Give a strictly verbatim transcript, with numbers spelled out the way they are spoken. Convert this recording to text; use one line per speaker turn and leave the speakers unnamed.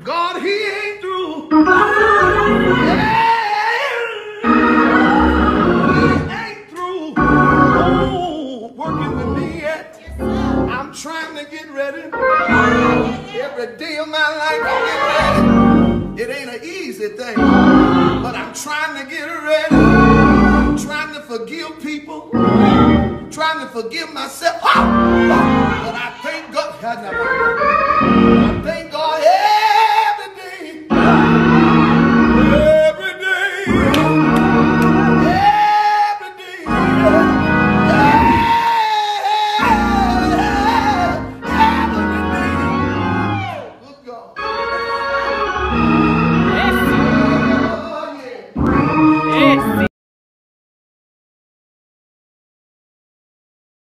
God, he ain't through. He ain't through. Oh, working with me yet. I'm trying to get ready. Every day of my life I get ready. It ain't an easy thing, but I'm trying to get ready. I'm trying to forgive people. Trying to forgive myself. But I thank God.